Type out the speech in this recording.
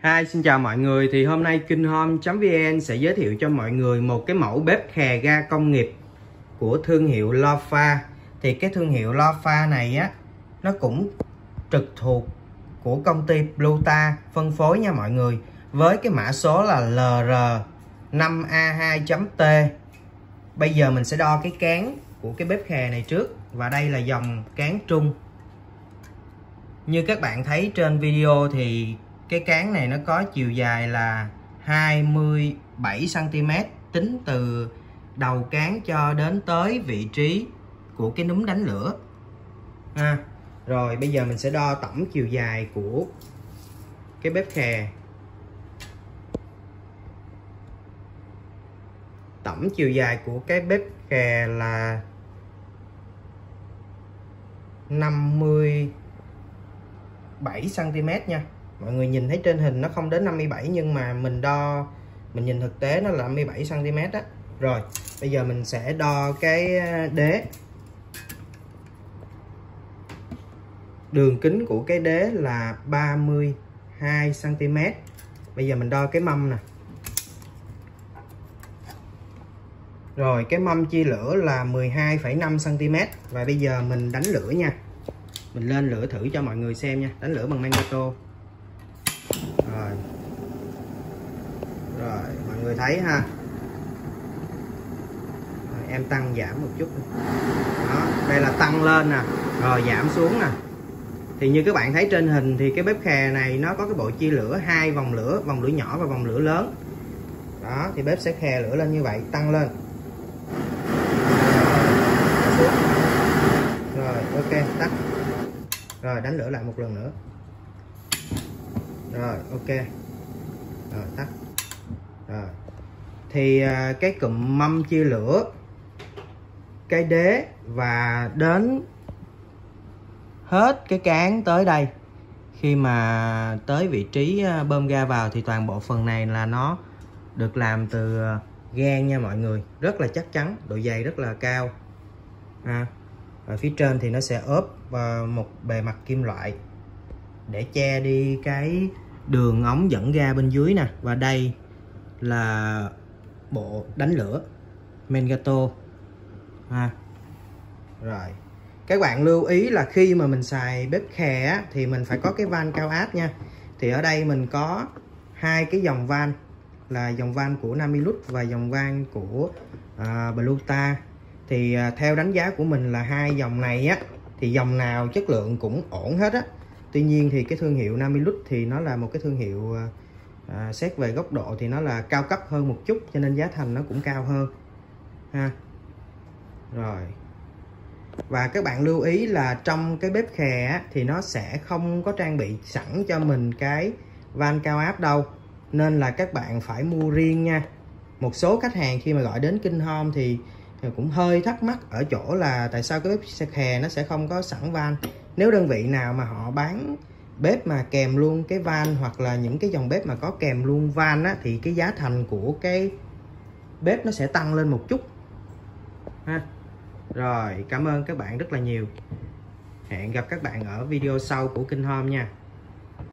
Hi, xin chào mọi người. Thì hôm nay Kinghome.vn sẽ giới thiệu cho mọi người một cái mẫu bếp khè ga công nghiệp của thương hiệu Lofa. Thì cái thương hiệu Lofa này á, nó cũng trực thuộc của công ty Bluta phân phối nha mọi người, với cái mã số là LR5A2.T. Bây giờ mình sẽ đo cái cán của cái bếp khè này trước, và đây là dòng cán trung. Như các bạn thấy trên video thì cái cán này nó có chiều dài là 27 cm, tính từ đầu cán cho đến tới vị trí của cái núm đánh lửa. Rồi bây giờ mình sẽ đo tổng chiều dài của cái bếp khè. Tổng chiều dài của cái bếp khè là 57 cm nha. Mọi người nhìn thấy trên hình nó không đến 57, nhưng mà mình đo, mình nhìn thực tế nó là 57 cm á. Rồi bây giờ mình sẽ đo cái đế. Đường kính của cái đế là 32 cm. Bây giờ mình đo cái mâm nè. Rồi cái mâm chia lửa là 12,5 cm. Và bây giờ mình đánh lửa nha. Mình lên lửa thử cho mọi người xem nha. Đánh lửa bằng Mangato. Rồi mọi người thấy ha. Rồi, em tăng giảm một chút. Đó, đây là tăng lên nè, rồi giảm xuống nè. Thì như các bạn thấy trên hình thì cái bếp khè này nó có cái bộ chia lửa hai vòng lửa nhỏ và vòng lửa lớn. Đó, thì bếp sẽ khè lửa lên như vậy, tăng lên. Rồi ok, tắt. Rồi đánh lửa lại một lần nữa. Rồi ok. Rồi tắt. Rồi thì cái cụm mâm chia lửa, cái đế và đến hết cái cán tới đây, khi mà tới vị trí bơm ga vào thì toàn bộ phần này là nó được làm từ gan nha mọi người, rất là chắc chắn, độ dày rất là cao. Ở phía trên thì nó sẽ ốp vào một bề mặt kim loại để che đi cái đường ống dẫn ga bên dưới nè. Và đây là bộ đánh lửa Mangato. Rồi các bạn lưu ý là khi mà mình xài bếp khè á, thì mình phải có cái van cao áp nha. Thì ở đây mình có hai cái dòng van, là dòng van của Namilus và dòng van của Bluta. Thì theo đánh giá của mình là hai dòng này á, thì dòng nào chất lượng cũng ổn hết á. Tuy nhiên thì cái thương hiệu Namilus thì nó là một cái thương hiệu xét về góc độ thì nó là cao cấp hơn một chút, cho nên giá thành nó cũng cao hơn ha. Rồi, và các bạn lưu ý là trong cái bếp khè á, thì nó sẽ không có trang bị sẵn cho mình cái van cao áp đâu, nên là các bạn phải mua riêng nha. Một số khách hàng khi mà gọi đến Kinghome thì cũng hơi thắc mắc ở chỗ là tại sao cái bếp khè nó sẽ không có sẵn van. Nếu đơn vị nào mà họ bán bếp mà kèm luôn cái van, hoặc là những cái dòng bếp mà có kèm luôn van á, thì cái giá thành của cái bếp nó sẽ tăng lên một chút ha. Rồi cảm ơn các bạn rất là nhiều. Hẹn gặp các bạn ở video sau của Kinghome nha.